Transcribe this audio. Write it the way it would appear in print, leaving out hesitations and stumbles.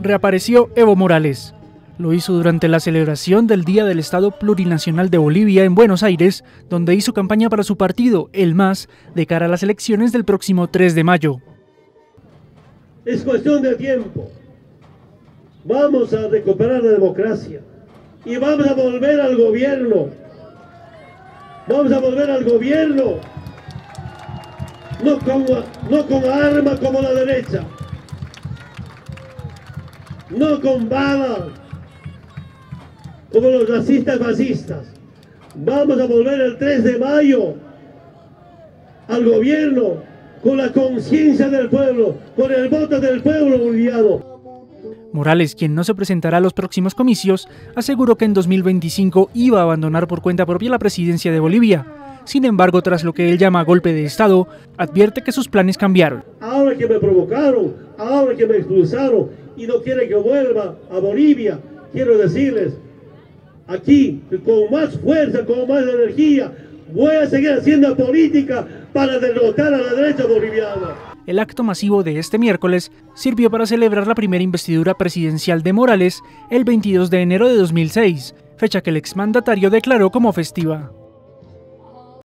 reapareció Evo Morales. Lo hizo durante la celebración del Día del Estado Plurinacional de Bolivia en Buenos Aires, donde hizo campaña para su partido, el MAS, de cara a las elecciones del próximo 3 de mayo. Es cuestión de tiempo. Vamos a recuperar la democracia y vamos a volver al gobierno. Vamos a volver al gobierno, no con armas como la derecha, no con balas como los racistas fascistas. Vamos a volver el 3 de mayo al gobierno con la conciencia del pueblo, con el voto del pueblo boliviano. Morales, quien no se presentará a los próximos comicios, aseguró que en 2025 iba a abandonar por cuenta propia la presidencia de Bolivia. Sin embargo, tras lo que él llama golpe de Estado, advierte que sus planes cambiaron. Ahora que me provocaron, ahora que me expulsaron y no quieren que vuelva a Bolivia, quiero decirles, aquí, con más fuerza, con más energía, voy a seguir haciendo política para derrotar a la derecha boliviana. El acto masivo de este miércoles sirvió para celebrar la primera investidura presidencial de Morales el 22 de enero de 2006, fecha que el exmandatario declaró como festiva.